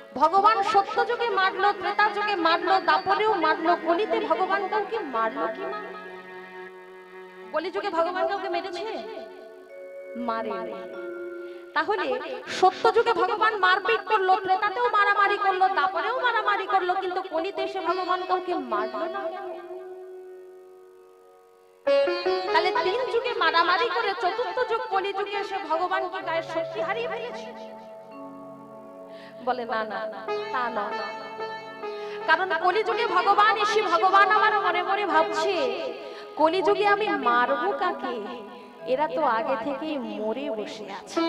ভগবান সত্য যুগে মারলো, ত্রেতা যুগে মারলো, দাপরেও মারলো, কলিতে ভগবান কাউকে মারলো কি? কলি যুগে ভগবান কাউকে মেরেছে? মারে। তাহলে সত্য যুগে ভগবান মারপিট করলো, ত্রেতাতেও মারামারি করলো, দাপরেও মারামারি করলো, কিন্তু কলিতে এসে ভগবান কাউকে মারলো না। তাহলে তিন যুগে মারামারি করে চতুর্থ যুগ কলি যুগে এসে ভগবান কি গায়ের শক্তি হারিয়ে ফেলেছে? বলে না না, তা নয়। কারণ কলি যুগে ভগবান এসে ভগবান আমার মনে মনে ভাবছে কলি যুগে আমি মারবো কাকে? এরা তো আগে থেকেই মরে বসে আছে,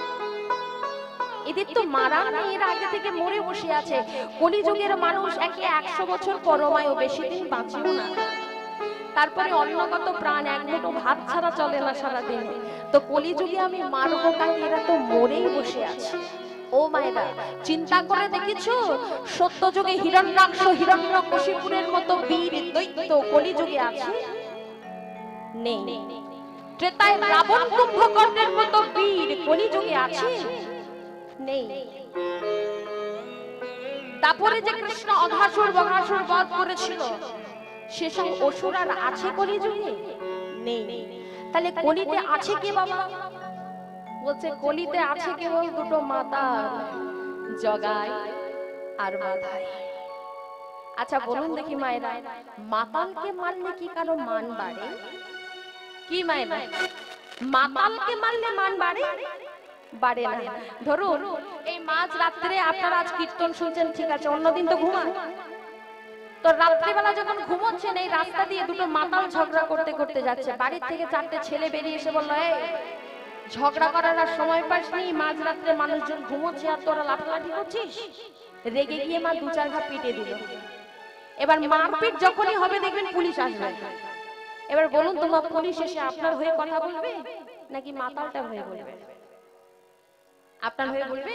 এদের তো মারা নেই, এরা আগে থেকে মরে বসে আছে। কলি যুগের মানুষ একে 100 বছর পরমায়ও বেশি দিন বাঁচেও না, তারপরে অন্নগত প্রাণ, এক মুঠো ভাত ছাড়া চলে না সারাদিন। তো কলি যুগে আমি মারবো কাকে? এরা তো মরেই বসে আছে। ও মায়েরা, চিন্তা করে দেখেছো সত্য যুগে হিরণ্যাক্ষ, হিরণ্যকশিপুরের মতো বীর দৈত্য কলি যুগে আছে? নেই। ত্রেতায় রাবণ কুম্ভকর্ণের মতো বীর কলি যুগে আছে? নেই। তারপরে যে কৃষ্ণ অঘাসুর বঘাসুর বধ করেছিল সেসব অসুর আর আছে কলি যুগে? নেই। তাহলে কলিতে আছে কে বাবা? বলছে কলিতে আছে কেবল দুটো মাতাল, জগাই আর মাধাই। আচ্ছা বলুন দেখি মায়েরা, মাতালকে মারলে কি কারো মান বাড়ে? কি মায়েরা, মাতালকে মারলে মান বাড়ে? বাড়ে না। ধরুন এই মাঝ রাত্রে আপনারা আজ কীর্তন শুনছেন, ঠিক আছে, অন্যদিন তো ঘুমান। তো রাত্রিবেলা যখন ঘুমোচ্ছেন এই রাস্তা দিয়ে দুটো মাতাল ঝগড়া করতে করতে যাচ্ছে, বাড়ির থেকে 4টে ছেলে বেরিয়ে এসে বললো, এই ঝগড়া করার আর সময় পাসনি, মাঝ রাত্রে মানুষজন ঘুমোচ্ছে আর তোরা লাফালাফি করছিস। রেগে গিয়ে মা 2-4 ঘা পিটে দিল। এবার মারপিট যখনই হবে দেখবেন পুলিশ আসবে। এবার বলুন তো মা, পুলিশ এসে আপনার হয়ে কথা বলবে নাকি মাতালটা হয়ে বলবে? আপনার হয়ে বলবে।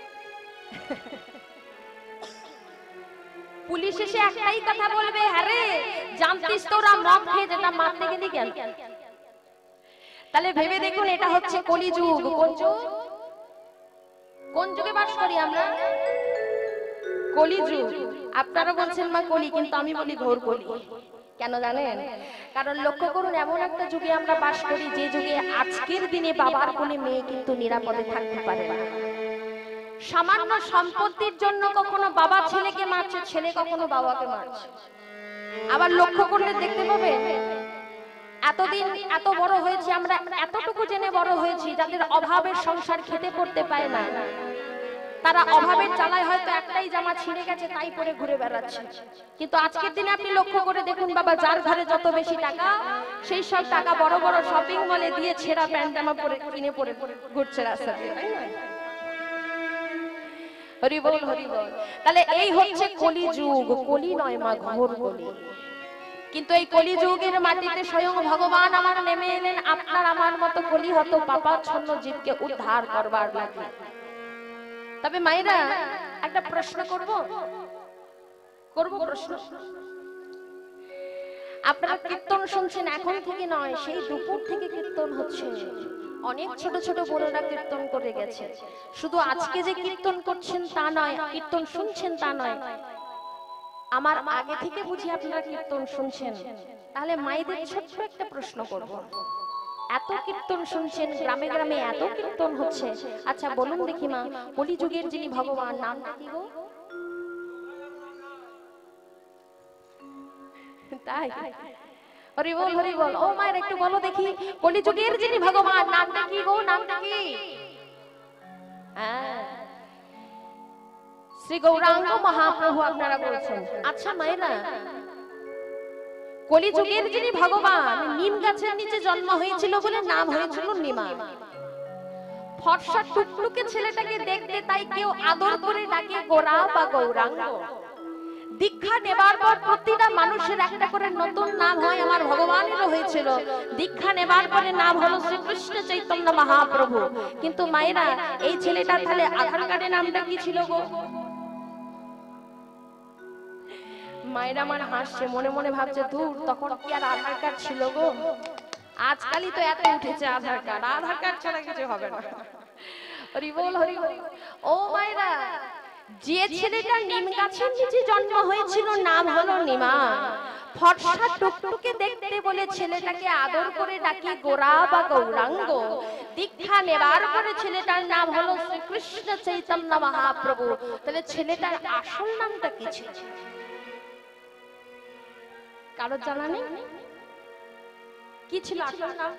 পুলিশ এসে একটাই কথা বলবে, হ্যাঁ রে জানতিস তোরা মদ খেয়ে যেটা মারতে গেলি কেন? তাহলে ভেবে দেখুন এটা হচ্ছে কলিযুগ। কোন যুগ? কোন যুগে বাস করি আমরা? কলিযুগ। আপনারা বলছেন মা কলি, কিন্তু আমি বলি ঘোর কলি। কেন জানেন? কারণ লক্ষ্য করুন এমন একটা যুগে আমরা বাস করি যে যুগে আজকের দিনে বাবার কোলে মেয়ে কিন্তু নিরাপদে থাকতে পারে না। সামান্য সম্পত্তির জন্য কখনো বাবা ছেলেকে মারছে, ছেলে কখনো বাবাকে মারছে। আবার লক্ষ্য করলে দেখতে পাবেন এতদিন এত বড় হয়েছি আমরা, এতটুকু জেনে বড় হয়েছি যাদের অভাবের সংসার খেতে পড়তে পায় না, তারা অভাবের জ্বালায় হয়তো একটাই জামা ছিঁড়ে গেছে তাই পরে ঘুরে বেড়াচ্ছে। কিন্তু আজকের দিনে আপনি লক্ষ্য করে দেখুন বাবা, যার ঘরে যত বেশি টাকা সেই সব টাকা বড় বড় শপিং মলে দিয়ে ছেঁড়া প্যান্ট জামা পরে কিনে পরে ঘুরছে রাস্তা দিয়ে, তাই না? হরি বল, হরি বল। তাহলে এই হচ্ছে কলিযুগ। কলি নয় মা, ঘোর কলি। কিন্তু এই কলিযুগের মাটিতে স্বয়ং ভগবান আমার নেমে এলেন আপনার আমার মতো কলি হতো পাপাচ্ছন্ন জীবকে উদ্ধার করবার লাগে। তবে মায়েরা একটা প্রশ্ন করব প্রশ্ন। আপনারা কীর্তন শুনছেন এখন থেকে নয়, সেই দুপুর থেকে কীর্তন হচ্ছে। অনেক ছোট ছোট বোনেরা কীর্তন করে গেছে। শুধু আজকে যে কীর্তন করছেন তা নয়, কীর্তন শুনছেন তা নয়, আমার আগে থেকে বুঝি আপনারা কীর্তন শুনছেন। তাহলে মায়েদের ছোট্ট একটা প্রশ্ন করব, এত কীর্তন শুনছেন, গ্রামে গ্রামে এত কীর্তন হচ্ছে, আচ্ছা বলুন দেখি মা, কলিযুগের যিনি ভগবান নামটা কি গো? তাই? হরি বল, হরি বল। ও মায়ের একটু বলো দেখি, কলিযুগের যিনি ভগবান নামটা কি গো? নামটা কি? শ্রী গৌরাঙ্গ মহাপ্রভু আপনারা বলছেন। আচ্ছা মায়েরা, কলিযুগের যিনি ভগবান নিম গাছের নিচে জন্ম হয়েছিল বলে নাম হয়েছিল নিমা। ফর্সা টুকটুকে ছেলেটাকে দেখতে তাই কেউ আদর করে ডাকে গোরা বা গৌরাঙ্গ। দীক্ষা নেবার পর প্রতিটা মানুষের একটা করে নতুন নাম হয়, আমার ভগবানেরও হয়েছিল। দীক্ষা নেবার পরে নাম হলো শ্রীকৃষ্ণ চৈতন্য মহাপ্রভু। কিন্তু মায়েরা, এই ছেলেটা তাহলে আধার কার্ডে নামটা কি ছিল গো? মায়েরা আমার হাসছে, মনে মনে ভাবছে দূর, তখন কি আর আধার কার্ড ছিল গো? আজকালই তো এত উঠেছে আধার কার্ড, আধার কার্ড ছাড়া কিছু হবে না। হরি বল, হরি বল। ও মায়েরা, যে ছেলেটা নিম গাছের নিচে জন্ম হয়েছিল নাম হলো নিমাই। ফর্সা টুকটুকে দেখতে বলে ছেলেটাকে আদর করে ডাকি গোরা বা গৌরাঙ্গ। দীক্ষা নেবার পরে ছেলেটার নাম হলো শ্রীকৃষ্ণ চৈতন্য মহাপ্রভু। তাহলে ছেলেটার আসল নামটা কি ছিল? কারো জানা নেই কি ছিল আসল নাম?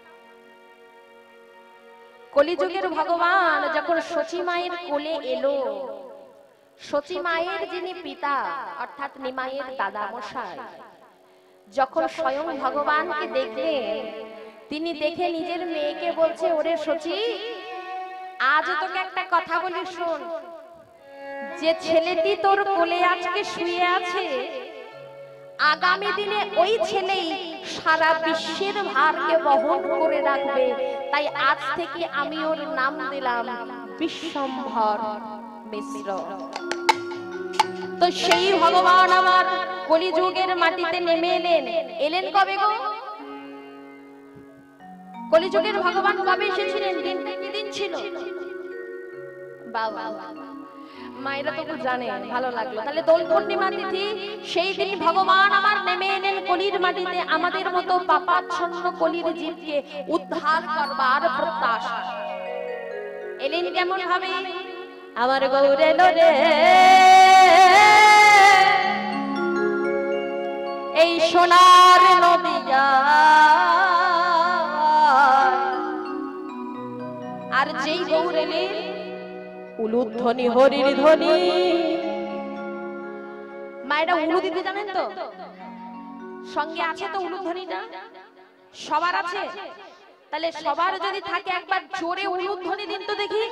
কলিযুগের ভগবান যখন সচী মায়ের কোলে এলো, সচী মায়ের যিনি পিতা অর্থাৎ নিমাইয়ের দাদা মশাই যখন স্বয়ং ভগবানকে দেখলেন, তিনি দেখে নিজের মেয়েকে বলছে, ওরে সচী, আজ তোকে একটা কথা বলি শোন, যে ছেলেটি তোর কোলে আজকে শুয়ে আছে, আগামী দিনে ওই ছেলেই সারা বিশ্বের ভারকে বহন করে রাখবে। তাই আজ থেকে আমি ওর নাম দিলাম বিশ্বম্ভর মিশ্র। তো সেই ভগবান আমার কলিযুগের মাটিতে নেমে এলেন। এলেন কবে গো? কলিযুগের ভগবান কবে এসেছিলেন? দিনটা কি দিন ছিল? বাবা মায়েরা তো জানে, ভালো লাগলো। তাহলে দোল পূর্ণিমা তিথি, সেই দিন ভগবান আমার নেমে এলেন কলির মাটিতে আমাদের মতো পাপাচ্ছন্ন কলির জীবকে উদ্ধার করবার প্রত্যাশা। এলেন কেমন ভাবে? আমার গৌর এলো রে এই সোনার নদিয়া, আর যেই গৌর এলেন উলুধ্বনি হরির ধ্বনি। মায়েরা উলু দিতে জানেন তো? সঙ্গে আছে তো উলুধ্বনিটা? সবার আছে? তাহলে সবার যদি থাকে একবার জোরে উলুধ্বনি দিন তো দেখি।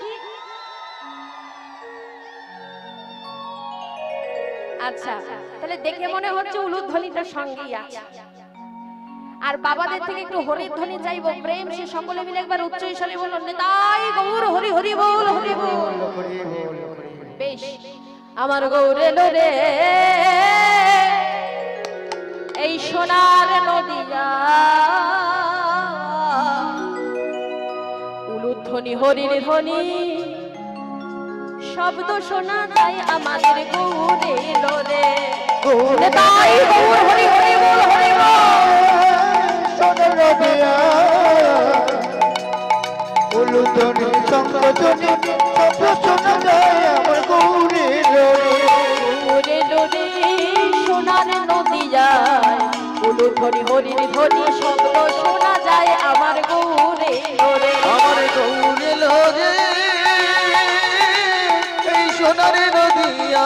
আচ্ছা, তাহলে দেখে মনে হচ্ছে উলুধ্বনিটা সঙ্গেই আছে। আর বাবাদের থেকে একটু হরির ধ্বনি চাইবো, প্রেম সে সকলে মিলে একবার উচ্চ স্বরে বলুন, নিতাই গৌর হরি হরি বল, হরি বল। বেশ, আমার গৌর এলো রে এই সোনার নদিয়া, উলুধ্বনি হরির ধ্বনি শব্দ শোনা যায় আমাদের গৌর এলো রে। নিতাই গৌর হরি হরি বল, হরি বল। উলুধ্বনি শঙ্খধ্বনি শব্দ শোনা যায় আমার গৌরে গৌরে লোরে সোনার নদী যায়, উলুধ্বনি হরির ধ্বনি শব্দ শোনা যায় আমার গৌরে লোরে। আমার গৌরে লোরে এই সোনার নদিয়া,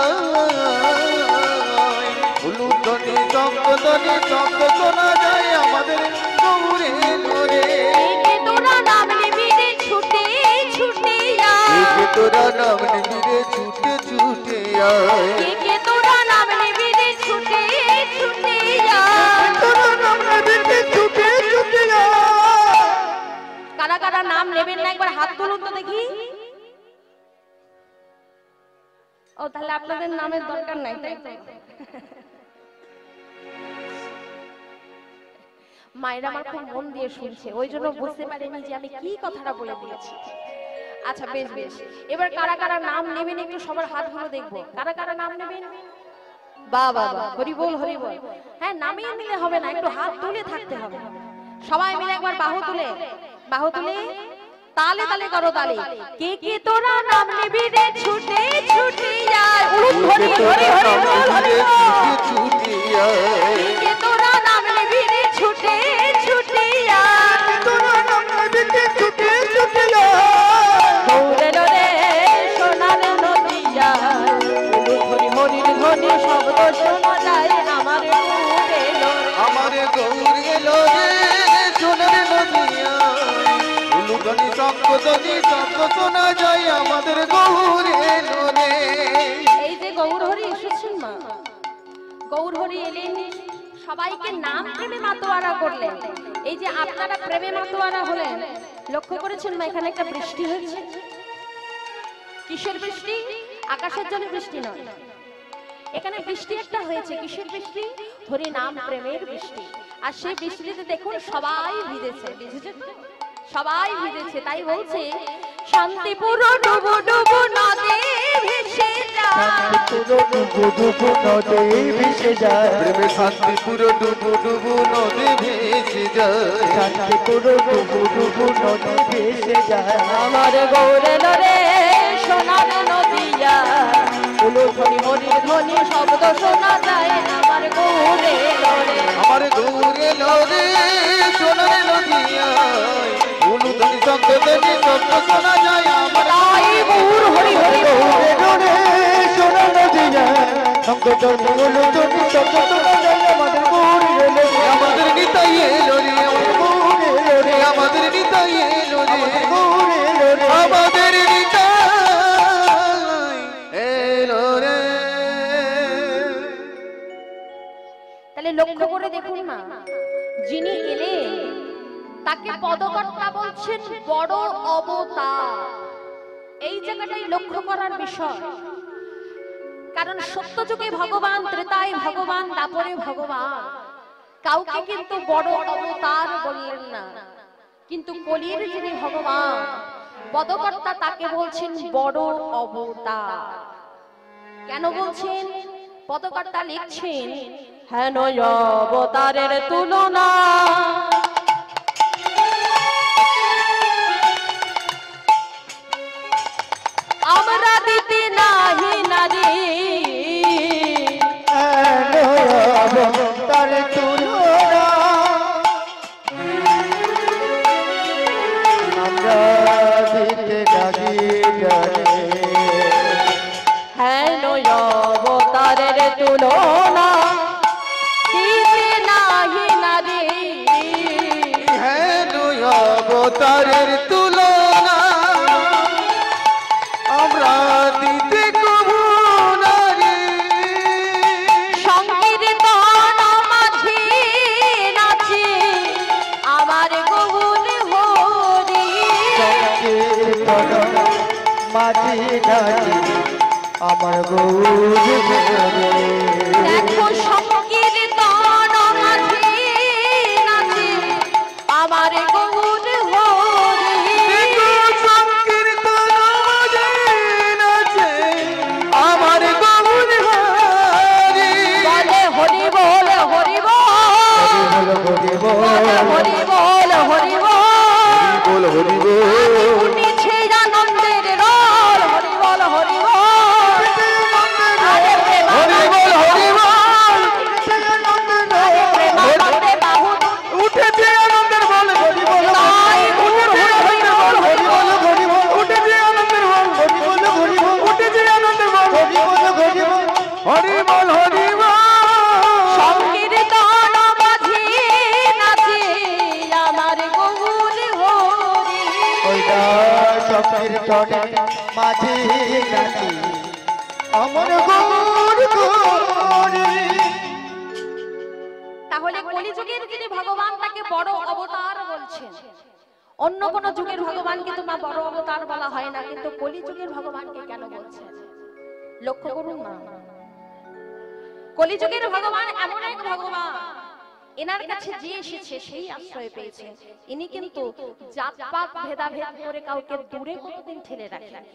উলুধ্বনি শঙ্খধ্বনি শব্দ শোনা যায় আমাদের গৌরে লোরে। তোরা নাম নিবি রে ছুটে ছুটে আয়, তোরা নাম নিবি রে ছুটে ছুটে আয়, তোরা নাম নিবি রে ছুটে ছুটে আয়, তোরা নাম নিবি রে ছুটে ছুটে আয়। কারা কারা নাম নেবেন না একবার হাত তুলুন তো দেখি। ও তাহলে আপনাদের নামের দরকার নাই, তাই তো? মায়েরা আমার খুব মন দিয়ে শুনছে, ওই জন্য বুঝতে পারেনি যে আমি কি কথাটা বলে দিয়েছি। আচ্ছা বেশ বেশ, এবার কারা কারা নাম নেবেন একটু সবার হাতগুলো দেখবো। কারা কারা নাম নেবেন? বাবা হরি বল, হরি বল। হ্যাঁ, নামিয়ে নিলে হবে না, একটু হাত তুলে থাকতে হবে। সবাই মিলে একবার বাহু তুলে, বাহু তুলে তালে তালে করো তালে। কে কে তোরা নাম নিবি রে ছুটে ছুটে আয়, উলুধ্বনি হরি হরি বল, হরি বল। ছুটে আয়, কে তোরা নাম নিবি রে ছুটে ছুটে আয়, তোরা নাম নিবি রে ছুটে ছুটে আয়। গৌরে লোরে সোনার নদিয়া, উলুধ্বনি হরির ধ্বনি শব্দ শোনা যায় আমার গৌরে লোরে। আমার গৌরে লোরে সোনার নদিয়া, উলুধ্বনি শঙ্খধ্বনি শব্দ শোনা যায় আমাদের গৌরে লোরে। এই যে গৌর হরি এসেছেন মা, গৌর হরি এলেন, সবাইকে নাম প্রেমে মাতোয়ারা করলেন। এই যে আপনারা প্রেমে মাতোয়ারা হলেন, লক্ষ্য করেছেন মা এখানে একটা বৃষ্টি হয়েছে। কিসের বৃষ্টি? আকাশের জন্য বৃষ্টি নয়, এখানে বৃষ্টি একটা হয়েছে। কিসের বৃষ্টি? হরি নাম প্রেমের বৃষ্টি। আর সেই বৃষ্টিতে দেখুন সবাই ভিজেছে, ভিজেছেন সবাই ভিজেছে। তাই বলছে শান্তিপুর ডুবু ডুবু নদে ভেসে ভেসে যায় শান্তিপুর ডুবু নদী ভেসে যায় প্রেমে শান্তিপুর ডুবু ডুবু নদী ভেসে যায় শান্তিপুর ডুবু নদী ভেসে যায় আমার গৌরে লরে সোনার নদিয়া উলুধ্বনি হরির ধ্বনি শব্দ শোনা যায় আমার গৌরে লরে আমার দূরে লরে সোনার নদিয়ায় উলুধ্বনি শব্দ ধ্বনি শব্দ শোনা যায় আমার তাই গৌর হরি হরি গৌরে গৌরে সোনা নদী যায় সংকটনি উলুধ্বনি শব্দ শোনা যায় আমাদের গৌরে রে আমাদের নিতাই এলো রে আমার গৌরে রে আমাদের নিতাই এলো রে গৌরে রে আমাদের নিতাই এলো রে। তাহলে লক্ষ্য করে দেখুন না, যিনি এলেন তাকে পদকর্তা বলছেন বড় অবতার। এই জায়গাটাই লক্ষ্য করার বিষয়, কারণ সত্য যুগে ভগবান, ত্রেতায় ভগবান, তারপরে ভগবান, কাউকে কিন্তু বড় অবতার বললেন না। কিন্তু কলির যিনি ভগবান পদকর্তা তাকে বলছেন বড় অবতার। কেন বলছেন? পদকর্তা লিখছেন, হেন অবতারের তুলনা আমরা দিতে নাহি নারী তার তুলনা আমরা দিতে ডাকি ডাকে হেন অবতারের তুলনা দিতে নাহি নারী হেন অবতারের তুলনা আমরা দিতে কবু নারী সংকীর্তন মাঝে নাচে আমার গৌর হরি মাঝি ডাকি আমার গৌর দেখো সংকীর্তন মাঝে নাচে আমার গৌর হরি সংকীর্তন মাঝে নাচে আমার গৌর হরি বলে হরি বল হরি বল হরি হরি বল হরি বল হরি বল উঠেছে আনন্দের রোল হরি বল হরি বল আরে হরি বল হরি বল প্রেমানন্দে বাহু উঠেছে আনন্দের বল হরি বল তাই গৌর হরি বল হরি বল উঠেছে আনন্দের বল উঠেছে আনন্দের বল হরি বল হরি বল সংকীর্তন মাঝে নাচে আমার গৌর হরি ওইটা সংকীর্তনে মাঝি নাচি আমার গৌর গৌরী তাহলে কলিযুগের যিনি ভগবান তাকে বড় অবতার বলছেন। অন্য কোন যুগের ভগবানকে তো মা বড় অবতার বলা হয় না, কিন্তু কলিযুগের ভগবানকে কেন বলছেন লক্ষ্য করুন না। কলিযুগের ভগবান এমন এক ভগবান, এনার কাছে যে এসেছে সেই আশ্রয় পেয়েছে। ইনি কিন্তু জাতপাত ভেদাভেদ করে কাউকে দূরে কোনোদিন ঠেলে রাখেন।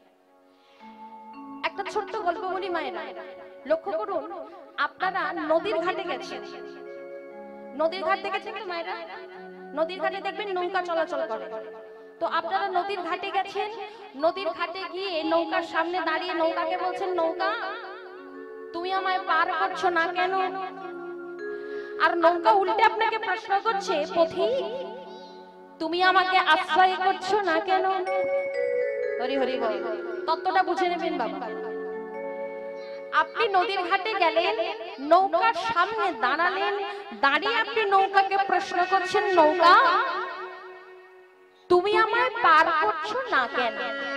একটা ছোট্ট গল্প বলি মায়েরা, লক্ষ্য করুন, আপনারা নদীর ঘাটে গেছেন, নদীর ঘাট দেখেছেন তো মায়েরা? নদীর ঘাটে দেখবেন নৌকা চলাচল করে। তো আপনারা নদীর ঘাটে গেছেন, নদীর ঘাটে গিয়ে নৌকার সামনে দাঁড়িয়ে নৌকাকে বলছেন, নৌকা তুমি আমায় পার করছো না কেন? আর নৌকা উল্টে আপনাকে প্রশ্ন করছে, পথিক তুমি আমাকে আশ্রয় করছো না কেন? হরি হরি বল, তত্ত্বটা বুঝে নেবেন বাবা। আপনি নদীর ঘাটে গেলেন, নৌকার সামনে দাঁড়ালেন, দাঁড়িয়ে আপনি নৌকাকে প্রশ্ন করছেন, নৌকা তুমি আমায় পার করছো না কেন?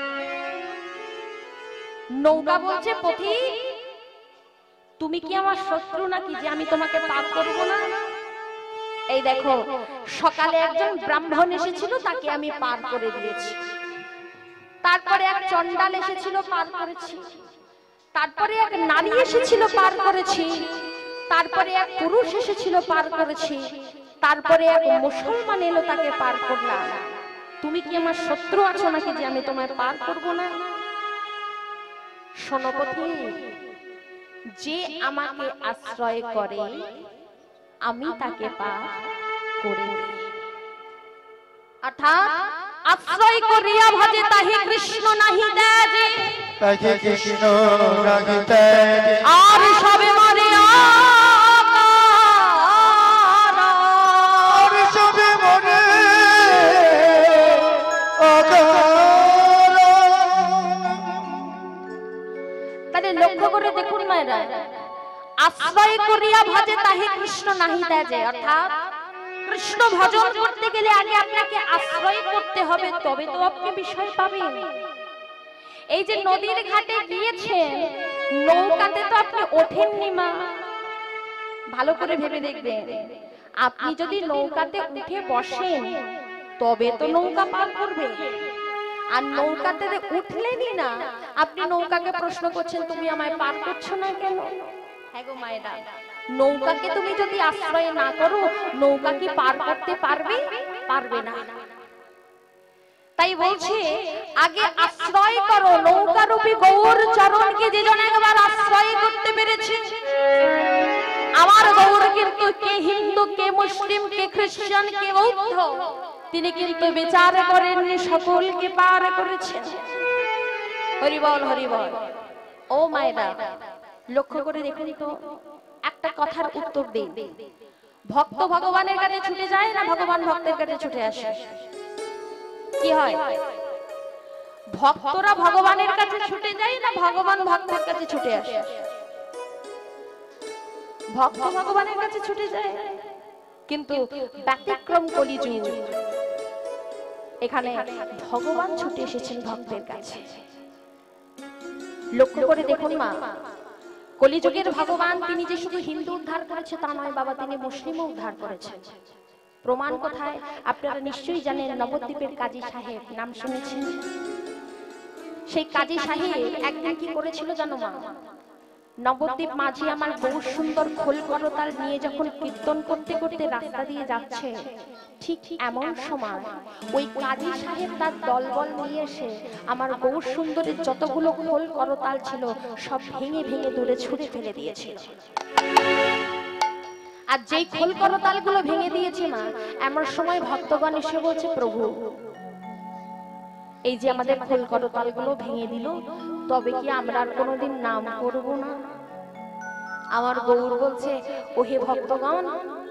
নৌকা বলছে, পথিক তুমি কি আমার শত্রু নাকি যে আমি তোমাকে পার করব না? এই দেখো, সকালে একজন ব্রাহ্মণ এসেছিল, তাকে আমি পার করে দিয়েছি। তারপরে এক চণ্ডাল এসেছিল, পার করেছি। তারপরে এক নারী এসেছিল, পার করেছি। তারপরে এক পুরুষ এসেছিল, পার করেছি। তারপরে এক মুসলমান এলো, তাকে পার করলাম। তুমি কি আমার শত্রু আছো নাকি যে আমি তোমায় পার করব না? শোনো পথিক, যে আমাকে আশ্রয় করে আমি তাকে পার করে দিই। অর্থাৎ আশ্রয় করিয়া ভজে তাহি কৃষ্ণ নাহি দেয়, তাকে কৃষ্ণ নাহি দেয়, আর সবে মরে আর সবে মরে তাহলে লক্ষ্য করে দেখুন মায়েরা, আশ্রয় করিয়া ভজে তাহি কৃষ্ণ নাহি দেয়, অর্থাৎ কৃষ্ণ ভজন করতে গেলে আগে আপনাকে আশ্রয় করতে হবে, তবে তো আপনি বিষয় পাবেন। এই যে নদীর ঘাটে গিয়েছেন, নৌকাতে তো আপনি ওঠেননি মা, ভালো করে ভেবে দেখবেন। আপনি যদি নৌকাতে উঠে বসেন তবে তো নৌকা পার করবে, আর নৌকাতে উঠলেনই না, আপনি নৌকাকে প্রশ্ন করছেন তুমি আমায় পার করছো না কেন? হ্যাঁ গো মায়েরা, নৌকাকে তুমি যদি আশ্রয় না করো, নৌকা কি পার করতে পারবে? পারবে না। তাই বলছে আগে আশ্রয় করো নৌকারূপী গৌর চরণকে, যে জন একবার আশ্রয় করতে পেরেছে। আমার গৌর কিন্তু কে হিন্দু, কে মুসলিম, কে খ্রিস্টান, কে বৌদ্ধ, তিনি কিন্তু বিচার করেননি, সকলকে পার করেছেন। হরি বল, হরি বল। ও মায়েরা, লক্ষ্য করে দেখুন তো, একটা কথার উত্তর দিন। ভক্ত ভগবানের কাছে ছুটে যায় না ভগবান ভক্তের কাছে ছুটে আসে? কি হয়? ভক্তরা ভগবানের কাছে ছুটে যায় না ভগবান ভক্তের কাছে ছুটে আসে? ভক্ত ভগবানের কাছে ছুটে যায়, কিন্তু ব্যতিক্রম কলিযুগ, এখানে ভগবান ছুটে এসেছেন ভক্তের কাছে। লক্ষ্য করে দেখুন মা, কলিযুগের ভগবান তিনি যে শুধু হিন্দু উদ্ধার করেছে তা নয় বাবা, তিনি মুসলিমও উদ্ধার করেছেন। প্রমাণ কোথায়? আপনারা নিশ্চয়ই জানেন, নবদ্বীপের কাজী সাহেব নাম শুনেছেন? সেই কাজী সাহেব একদিন কি করেছিল জানো মা? নবদ্বীপ মাঝি আমার বহু সুন্দর খোল করতাল নিয়ে যখন কীর্তন করতে করতে রাস্তা দিয়ে যাচ্ছে, ঠিক এমন সময় ওই কাজী সাহেব তার দলবল নিয়ে এসে আমার বহু সুন্দরের যতগুলো খোল করতাল ছিল সব ভেঙে ভেঙে দূরে ছুঁড়ে ফেলে দিয়েছিল। আর যেই খোল করতাল গুলো ভেঙে দিয়েছে মা, এমন সময় ভক্তগণ এসে বলছে, প্রভু এই যে আমাদের খোল করতাল গুলো ভেঙে দিল, তবে কি আমরা আর কোনোদিন নাম করব না? আমার গৌর বলছে, ওহে ভক্তগণ,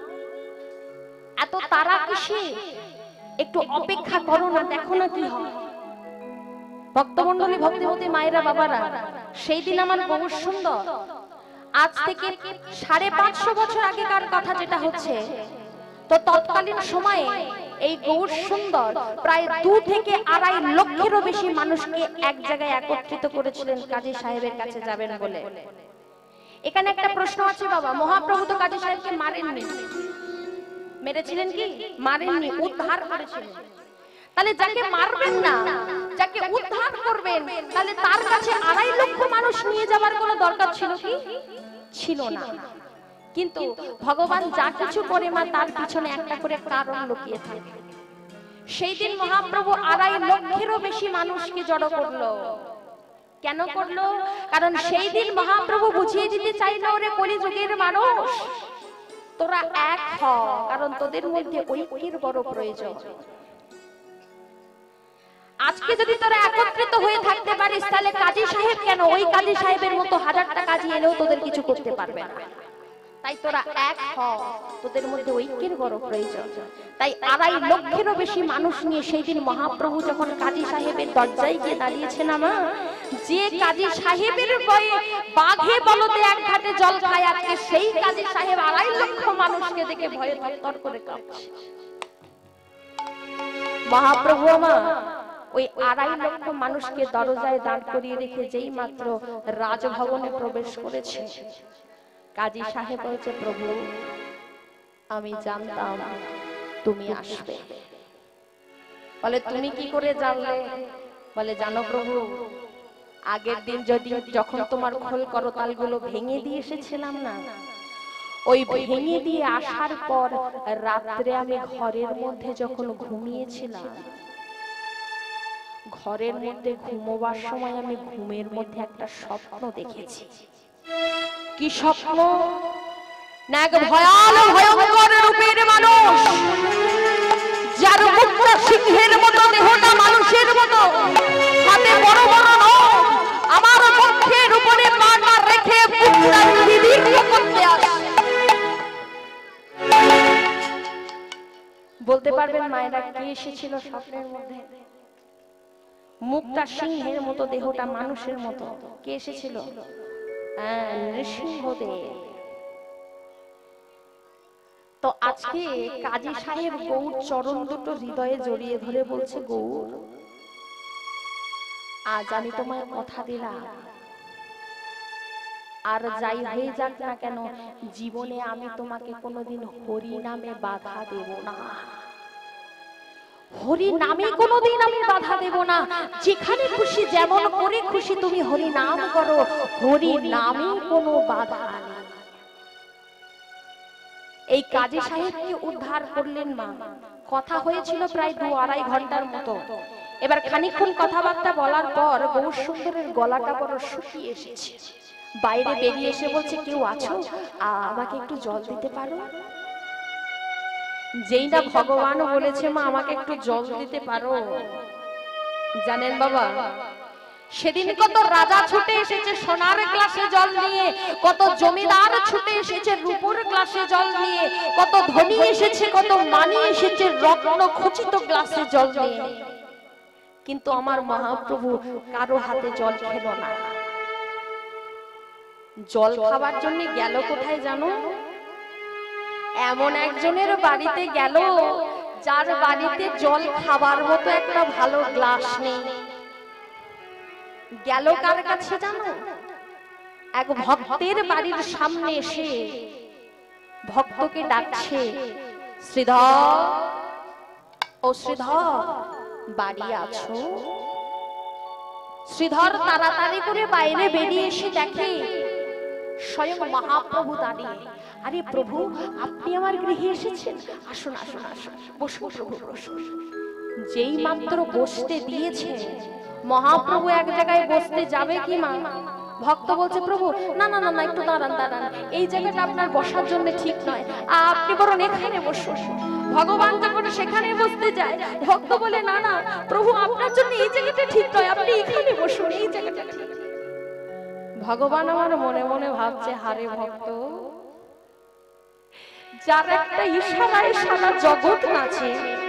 এত তারা কিসে? একটু অপেক্ষা করো না, দেখো না কি হয়। ভক্তমন্ডলী, ভক্তিমতী মায়েরা, বাবারা, সেই দিন আমার গৌর সুন্দর, আজ থেকে 550 বছর আগেকার কথা যেটা হচ্ছে, তো তৎকালীন সময়ে এই গৌর সুন্দর প্রায় 2 থেকে 2.5 লক্ষেরও বেশি মানুষকে এক জায়গায় একত্রিত করেছিলেন কাজী সাহেবের কাছে যাবেন বলে। এখানে একটা প্রশ্ন আছে বাবা, মহাপ্রভু তো কাজী সাহেবকে মারেননি, মেরেছিলেন কি? মারেননি, উদ্ধার করেছিলেন। তাহলে যাকে মারবেন না, যাকে উদ্ধার করবেন, তাহলে তার কাছে 2.5 লক্ষ মানুষ নিয়ে যাওয়ার কোনো দরকার ছিল কি? ছিল না। কিন্তু ভগবান যা কিছু করে মা, তার পিছনে একটা করে কারণ লুকিয়ে থাকে। সেই দিন মহাপ্রভু 2.5 লক্ষেরও বেশি মানুষকে জড়ো করলো। কেন করলো? কারণ সেই দিন মহাপ্রভু বুঝিয়ে দিতে চাইলো, ওরে কলিযুগের মানুষ, তোরা এক হ, কারণ তোদের মধ্যে ঐক্যের বড় প্রয়োজন। আজকে যদি তোরা একত্রিত হয়ে থাকতে পারিস, তাহলে কাজী সাহেব কেন, ওই কাজী সাহেবের মতো 1000টা কাজী এলেও তোদের কিছু করতে পারবে না। তাই তোরা এক হ, তোদের মধ্যে ঐক্যের বড় প্রয়োজন। তাই 2.5 লক্ষেরও বেশি মানুষ নিয়ে সেই দিন মহাপ্রভু যখন কাজী সাহেবের দরজায় গিয়ে দাঁড়িয়েছেন, মা, যে কাজী সাহেবের ভয়ে বাঘে বলতে এক ঘাটে জল খায়, আজকে সেই কাজী সাহেব 2.5 লক্ষ মানুষকে দেখে ভয়ে থরথর করে কাঁপছে। মহাপ্রভু মা ওই 2.5 লক্ষ মানুষকে দরজায় দাঁড় করিয়ে রেখে যেই মাত্র রাজভবনে প্রবেশ করেছে, কাজী সাহেব বলছে, প্রভু আমি জানতাম তুমি আসবে। বলে, তুমি কি করে জানলে? বলে, জানো প্রভু, আগের দিন যখন তোমার খোল করতাল গুলো ভেঙে দিয়ে এসেছিলাম না, ওই ভেঙে দিয়ে আসার পর রাত্রে আমি ঘরের মধ্যে যখন ঘুমিয়েছিলাম, ঘরের মধ্যে ঘুমোবার সময় আমি ঘুমের মধ্যে একটা স্বপ্ন দেখেছি। কি স্বপ্ন? না এক ভয়াল ভয়ঙ্কর রূপের মানুষ, যার মুখটা সিংহের মতো, দেহটা মানুষের মতো, হাতে বড় বড় নখ, আমার মুখের উপরে পাটা রেখে মুখটা নির্দীর্ঘ করতে আসে। বলতে পারবেন মায়েরা কে এসেছিল স্বপ্নের মধ্যে? মুখটা সিংহের মতো, দেহটা মানুষের মতো, কে এসেছিল? নৃসিংহদেব। তো আজকে কাজী সাহেব গৌর চরণ দুটো হৃদয়ে জড়িয়ে ধরে বলছে, গৌর, আজ আমি তোমায় কথা দিলাম, আর যাই হয়ে যাক না কেন, জীবনে আমি তোমাকে কোনোদিন হরি নামে বাধা দেব না। হরি নামে কোনোদিন আমি বাধা দেব না। যেখানে খুশি, যেমন করে খুশি তুমি হরি নাম করো, হরি নামে কোনো বাধা নেই। এই কাজী সাহেবকে উদ্ধার করলেন মা। কথা হয়েছিল প্রায় 2-2.5 ঘন্টার মতো। এবার খানিকক্ষণ কথাবার্তা বলার পর গৌর সুন্দরের গলাটা বড় শুকিয়ে এসেছে। বাইরে বেরিয়ে এসে বলছে, কেউ আছো? আমাকে একটু জল দিতে পারো? যেই না ভগবান বলেছে মা আমাকে একটু জল দিতে পারো, জানেন বাবা, সেদিন কত রাজা ছুটে এসেছে সোনার গ্লাসে জল নিয়ে, কত জমিদার ছুটে এসেছে রূপোর গ্লাসে জল নিয়ে, কত ধনী এসেছে, কত মানি এসেছে রত্ন খচিত গ্লাসে জল নিয়ে, কিন্তু আমার মহাপ্রভু কারো হাতে জল খেল না। জল খাবার জন্য গেল কোথায় জানো? এমন একজনের বাড়িতে গেল যার বাড়িতে জল খাবার মতো একটা ভালো গ্লাস নেই। গেল কার কাছে জানো? এক ভক্তের বাড়ির সামনে এসে ভক্তকে ডাকছে, শ্রীধর, ও শ্রীধর, বাড়ি আছো? শ্রীধর তাড়াতাড়ি করে বাইরে বেরিয়ে এসে দেখে স্বয়ং মহাপ্রভু দাঁড়িয়ে। আরে প্রভু, আপনি আমার গৃহে এসেছেন, আসুন আসুন আসুন, বসুন প্রভু বসুন। যেই মাত্র বসতে দিয়েছে, মহাপ্রভু এক জায়গায় বসতে যাবে কি মা, ভক্ত বলছে, প্রভু না না না না, একটু দাঁড়ান দাঁড়ান, এই জায়গাটা আপনার বসার জন্য ঠিক নয়, আপনি বরং এখানে বসুন। ভগবান যখন সেখানে বসতে যায়, ভক্ত বলে, না না প্রভু, আপনার জন্য এই জায়গাটা ঠিক নয়, আপনি এখানে বসুন, এই জায়গাটা ঠিক। ভগবান আমার মনে মনে ভাবছে, হারে ভক্ত, যার একটা ইশারায় সারা জগৎ নাচে,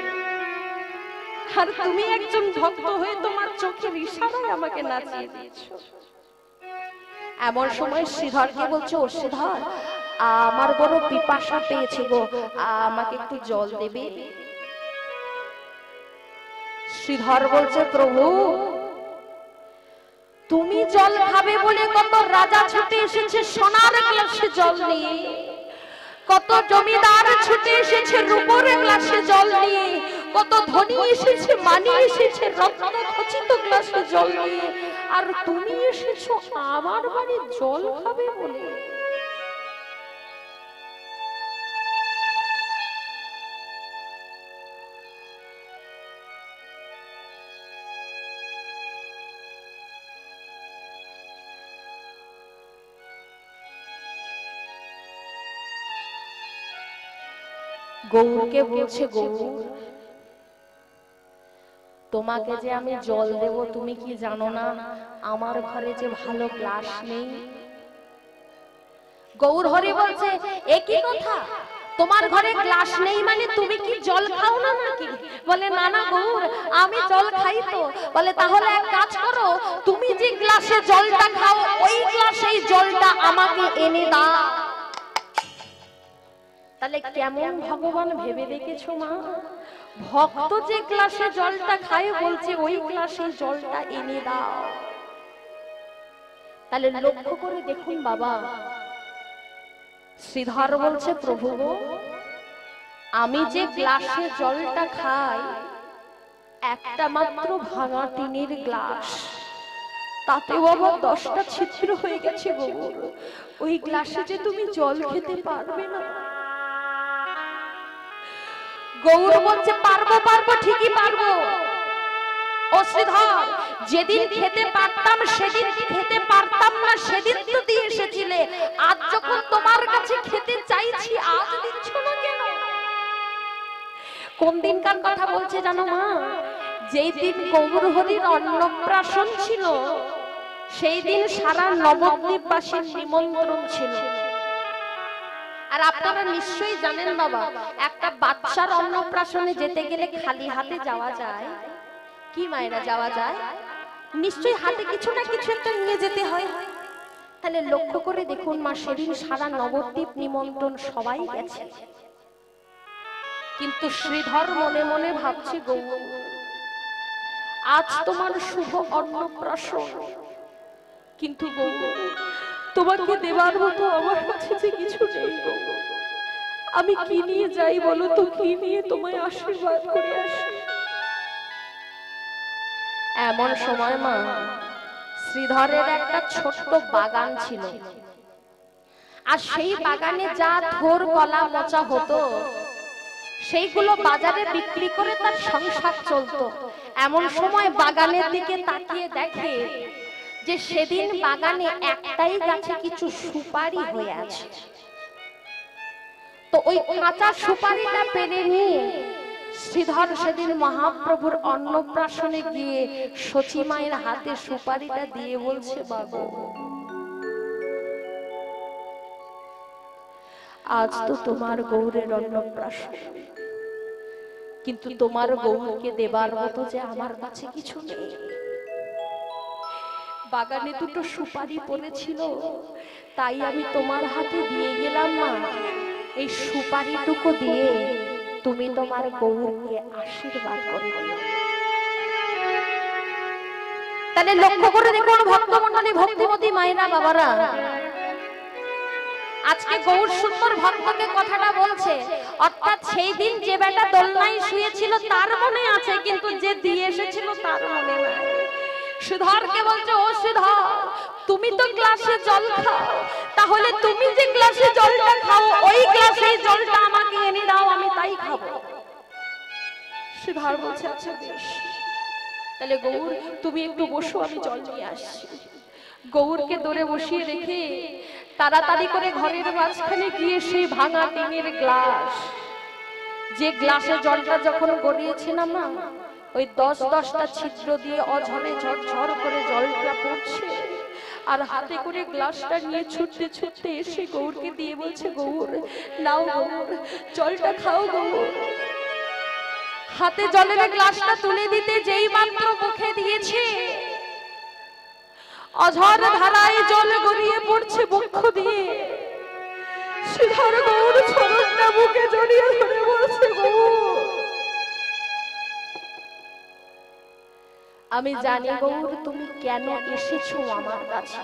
আর তুমি একজন ভক্ত হয়ে তোমার চোখের ইশারায় আমাকে নাচিয়ে দিয়েছো। এমন সময় শ্রীধরকে বলছে, ও শ্রীধর, আমার বড় পিপাসা পেয়েছে গো, আমাকে একটু জল দেবে? শ্রীধর বলছে, প্রভু, তুমি জল খাবে বলে কত রাজা ছুটে এসেছে সোনার গ্লাসে জল নিয়ে, কত জমিদার ছুটে এসেছে রূপোর গ্লাসে জল নিয়ে, কত ধনী এসেছে, মানি এসেছে রত্ন খচিত গ্লাসে জল নিয়ে, আর তুমি এসেছো আমার বাড়ি জল খাবে বলে? গৌরকে বলছে, গৌর, তোমাকে যে আমি জল দেব তুমি কি জানো না আমার ঘরে যে ভালো গ্লাস নেই? গৌর হরি বলছে, একই কথা, তোমার ঘরে গ্লাস নেই মানে তুমি কি জল খাও না নাকি? বলে, না না গৌর, আমি জল খাই তো। বলে, তাহলে এক কাজ করো, তুমি যে গ্লাসে জলটা খাও ওই গ্লাসেই জলটা আমাকে এনে দাও। তাহলে কেমন ভগবান ভেবে দেখেছো মা, ভক্ত যে গ্লাসে জলটা খায় বলছে ওই গ্লাসে জলটা এনে দাও। তাহলে লক্ষ্য করে দেখুন বাবা, শ্রীধর বলছে, প্রভু আমি যে গ্লাসে জলটা খাই একটা মাত্র ভাঙা টিনের গ্লাস, তাতে বাবা 10টা ছিদ্র হয়ে গেছে গো, ওই গ্লাসে যে তুমি জল খেতে পারবে না। গৌর বলছে, পারবো পারবো, ঠিকই পারবো। ও ও শ্রীধর, যেদিন খেতে পারতাম সেদিন খেতে পারতাম না, সেদিন তো দিয়ে এসেছিলে, আজ যখন তোমার কাছে খেতে চাইছি আজ দিচ্ছ না কেন? কোন দিনকার কথা বলছে জানো মা? যেই দিন গৌর হরির অন্নপ্রাশন ছিল সেই দিন সারা নবদ্বীপবাসীর নিমন্ত্রণ ছিল। আর আপনারা নিশ্চয়ই জানেন বাবা, একটা বাচ্চার অন্নপ্রাশনে যেতে গেলে খালি হাতে যাওয়া যায় কি মায়েরা? যাওয়া যায়? নিশ্চয়ই হাতে কিছু না কিছু একটা নিয়ে যেতে হয়। তাহলে লক্ষ্য করে দেখুন মা, সেদিন সারা নবদ্বীপ নিমন্ত্রণ সবাই গেছে, কিন্তু শ্রীধর মনে মনে ভাবছে গৌর আজ তোমার শুভ অন্নপ্রাশন, কিন্তু গৌর তোমাকে দেবার মতো আমার কাছে যে কিছু নেই গৌর, আমি কি নিয়ে যাই বলো তো? কি নিয়ে তোমায় আশীর্বাদ করে আসি? এমন সময় মা, শ্রীধরের একটা ছোট্ট বাগান ছিল, আর সেই বাগানে যা থোর কলা মোচা হতো সেইগুলো বাজারে বিক্রি করে তার সংসার চলতো। এমন সময় বাগানের দিকে তাকিয়ে দেখে যে সেদিন বাগানে একটাই গাছে কিছু সুপারি হয়ে আছে। তো ওই কাঁচা সুপারিটা পেরে নিয়ে শ্রীধর সেদিন মহাপ্রভুর অন্নপ্রাশনে গিয়ে সচী মায়ের হাতে সুপারিটা দিয়ে বলছে, বাবা আজ তো তোমার গৌরের অন্নপ্রাশন, কিন্তু তোমার গৌরকে দেবার মতো যে আমার কাছে কিছু নেই। বাগানে দুটো সুপারি পড়েছিল, তাই আমি তোমার হাতে দিয়ে গেলাম মা, এই সুপারিটুকু দিয়ে তুমি তোমার গৌরকে আশীর্বাদ করে দিও। তাহলে লক্ষ্য করে দেখুন ভক্তমণ্ডলী, ভক্তিমতী মায়েরা বাবারা, আজকে গৌর সুন্দর ভক্তকে কথাটা বলছে, অর্থাৎ সেই দিন যে বেটা দোলনায় শুয়েছিল তার মনে আছে, কিন্তু যে দিয়ে এসেছিল তার মনে নাই। শ্রীধরকে বলছে, ও শ্রীধর তুমি তো গ্লাসে জল খাও, তাহলে তুমি যে গ্লাসে জলটা খাও ওই গ্লাসে জলটা আমাকে এনে দাও, আমি তাই খাবো। শ্রীধর বলছে, আচ্ছা বেশ, তাহলে গৌর তুমি একটু বসো, আমি জল নিয়ে আসছি। গৌরকে দৌড়ে বসিয়ে রেখে তাড়াতাড়ি করে ঘরের মাঝখানে গিয়ে সেই ভাঙা টিনের গ্লাস, যে গ্লাসে জলটা যখন গড়িয়েছে না মা, ওই 10-10টা ছিদ্র দিয়ে অঝরে ঝরঝর করে জলটা পড়ছে, আর হাতে করে গ্লাসটা নিয়ে ছুটতে ছুটতে এসে গৌরকে দিয়ে বলছে, গৌর নাও গৌর, জলটা খাও গৌর। হাতে জলের গ্লাসটা তুলে দিতে যেই মাত্র মুখে দিয়েছে, অঝর ধারায় জল গড়িয়ে পড়ছে বক্ষ দিয়ে। শ্রীধর গৌর চরণটা বুকে জড়িয়ে ধরে বলছে, গৌর আমি জানি গৌর তুমি কেন এসেছো আমার কাছে,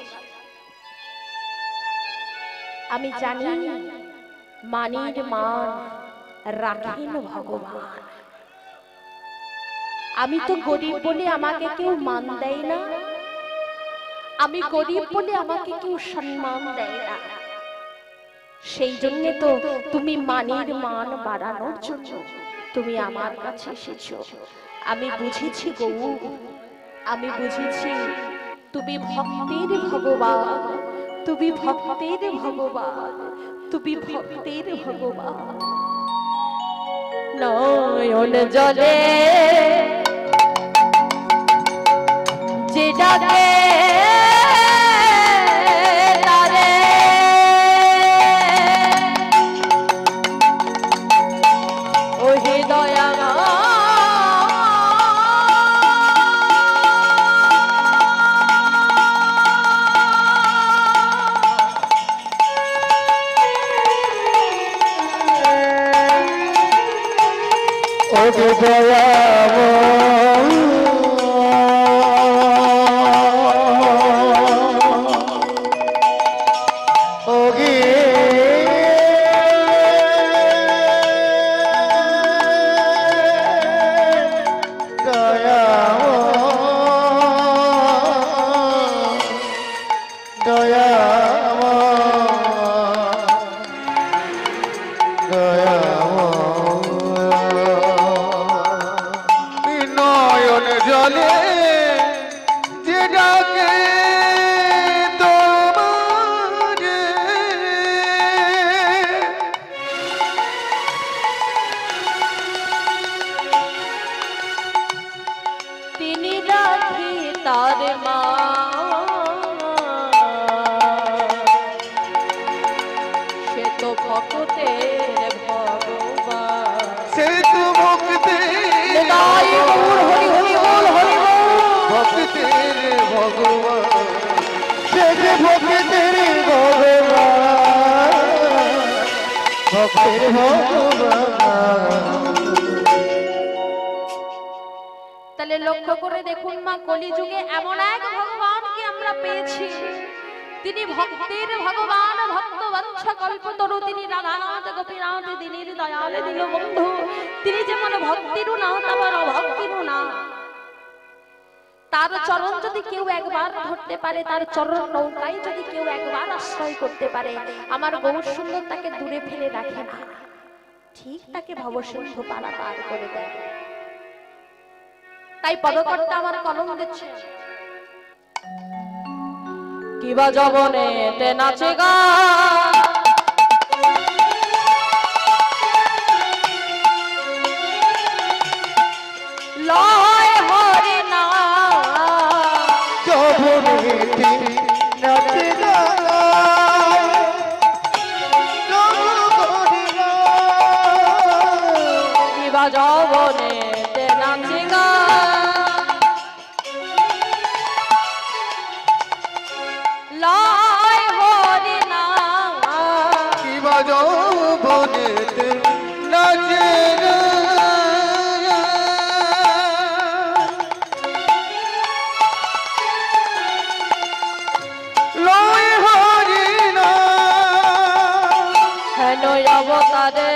আমি জানি মানির মান রাখেন ভগবান। আমি তো গরিব বলে আমাকে কেউ মান দেয় না, আমি গরিব বলে আমাকে কেউ সম্মান দেয় না, সেই জন্য তো তুমি মানির মান বাড়ানোর জন্য তুমি আমার কাছে এসেছো। আমি বুঝেছি গৌর, আমি বুঝেছি তুমি ভক্তের ভগবান, তুমি ভক্তের ভগবান, তুমি ভক্তের ভগবান। নয়ন জলে যে ডাকে তারে ওহে দয়া ওহে দয়াময় ওহে ভগবান শেখে ভক্তের ভগবান ভক্তের ভগবান। তাহলে লক্ষ্য করে দেখুন মা, কলিযুগে এমন এক ভগবানকে আমরা পেয়েছি, তিনি ভক্তের ভগবান, ভক্ত বৎস কল্পতরু, তিনি রাধানাথ গোপীনাথ দিনের দয়াল দিল বন্ধু। তিনি যেমন ভক্তিরও না আবার অভক্তিরও না। তার চরণ যদি কেউ একবার ধরতে পারে, তার চরণ নৌকায় যদি কেউ একবার আশ্রয় করতে পারে, আমার গৌর সুন্দর তাকে দূরে ফেলে রাখে না, ঠিক তাকে ভবসিন্ধু পারাপার করে দেয়। তাই পদকর্তা আমার কলম দিচ্ছে, কিবা জবনে তে নাচে গা লয় হরি না, জবনেতে নাচে গায় কিবা জবনে তে নাচে গা লয় হরি না, কিবা যৌবনেতে নাচে গা লয় হরি না হেন অবতারে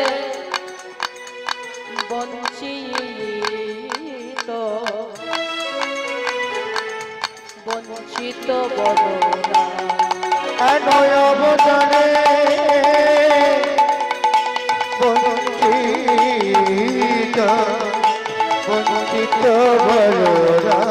বঞ্চিত বঞ্চিত বদনা, নয় অবদানে বঞ্চিত বঞ্চিত বলরা।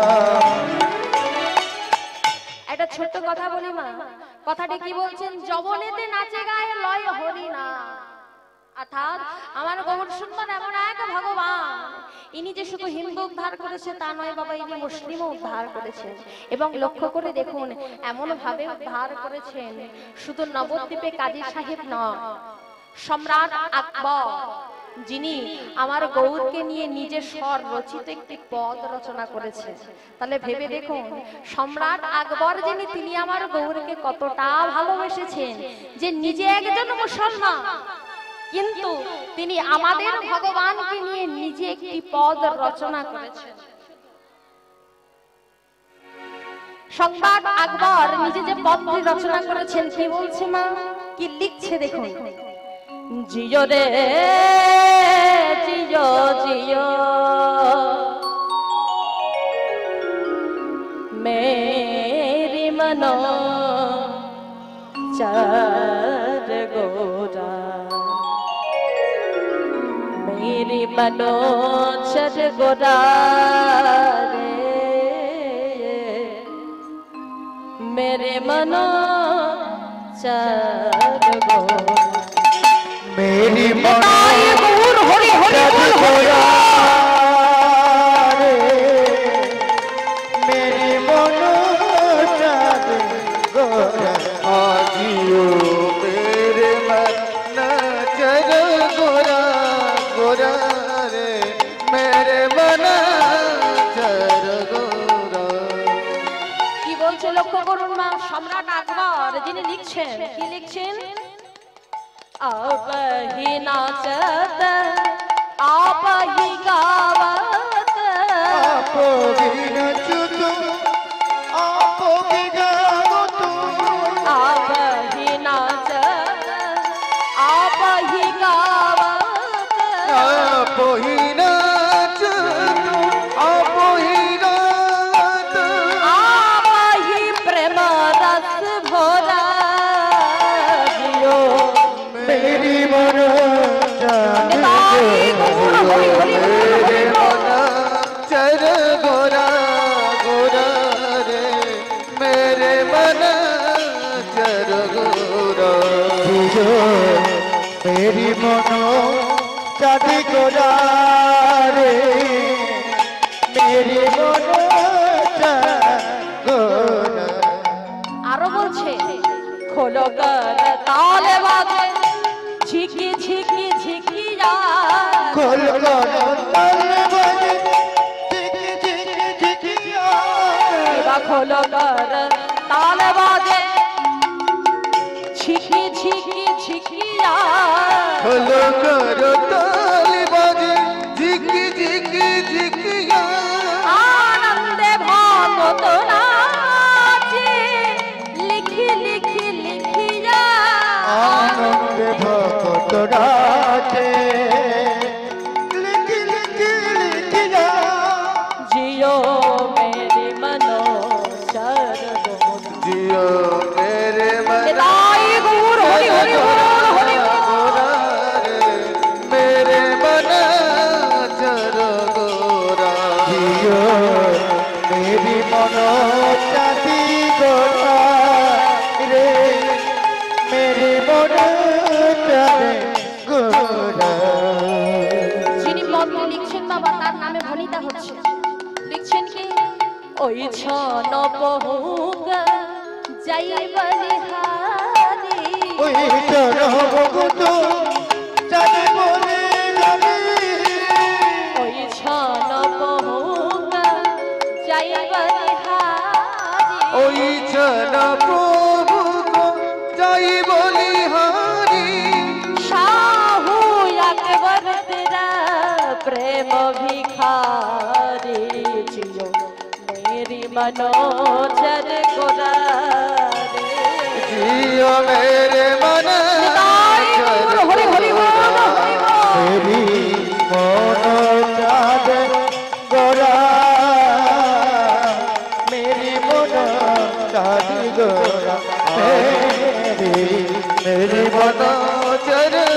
একটা ছোট্ট কথা বলি মা, কথাটি কি বলছেন, যবনেতে নাচে গায়ে লয় হরি না। অর্থাৎ আমার গৌর সুন্দর এমন এক ভগবান, ইনি যে শুধু হিন্দু উদ্ধার করেছে তা নয় বাবা, ইনি মুসলিমও উদ্ধার করেছেন। এবং লক্ষ্য করে দেখুন, এমন ভাবে উদ্ধার করেছেন, শুধু নবদ্বীপে কাজী সাহেব নয়, সম্রাট আকবর, যিনি আমার গৌরকে নিয়ে নিজের স্বর রচিত একটি পদ রচনা করেছে। তাহলে ভেবে দেখুন, সম্রাট আকবর যিনি, তিনি আমার গৌরকে কতটা ভালোবেসেছেন, যে নিজে একজন মুসলমান কিন্তু তিনি আমাদের ভগবানকে নিয়ে নিজে একটি পদ রচনা করেছেন। সম্রাট আকবর নিজে যে পদটি রচনা করেছেন, কি বলছে মা, কি লিখছে দেখুন, জিও রে জিও জিও মেরি মনো চার গোরা, मेरी मनो चर गोरा रे, मेरे मनो चर गोरा, मेरी मनो गौर हरि हरि चर गोरा रे, मेरी मनो चर गोरा। आजियो मेरे मन चर गोरा गोरा रे मेरे मन चर गोरा। কি বলছে লক্ষ্য করুন মা, সম্রাট আকবর যিনি লিখছেন, কি লিখছেন, आप ही नाचत आप ही गावत, आप भी नचत आप भी गावत, आप ही नाचत आप ही गावत, आप ही नाच आप ही गात, आप ही प्रेम रस भोरा जियो, मेरी मनो चर मेरे मन चर गोरा गोरा रे मेरे मन चर गोरा। मेरी मनो चाँदी गोरा रे, मेरी मनो गोरा। আরো বলছে, খোলো গর তালে বাজে ঝিকি ঝিকি ঝিকি যায়, खोल कर तल बजे झिकी झिकी झिकी आए। ढोलकर ताल बाजे छिकी छिकी छिकिया হলো করো তালি বাজে ঝিকি ঝিকি ঝিকিয়া आनंदे भगत नाचे लिखी लिखी लिखिया আনন্দে ভক্ত রাজে লিখি লিখি লিখিয়া जियो मेरे मनो शरद জিও মেরে মন निताई गौर हरि हरि बोल हरि बोल मेरे मन चर गोरा জিও মেরি মন চাঁদি গোরা রে মেরি মন চাঁদি গোরা যিনি পত্র লিখছেন বাবা তার নামে ভনিতা হচ্ছে লিখছেন কি ওই ছন বহুগ যাই বলিহারি ওই চরম মুকুট চাঁদি বলে যাবি ওই ছন বহুগ যাই বলিহারি ওই চল প্রভু গো যাই বলি হারি शाहू अकबर तेरा प्रेम भिखारी जियो मेरी मनोजर गोरारे जियो मेरे मन चर हरि हरि बोल हरि बोल मेरी मन चाँद गोरा मेरी मन चाँद गोरा मेरी मेरी मन चर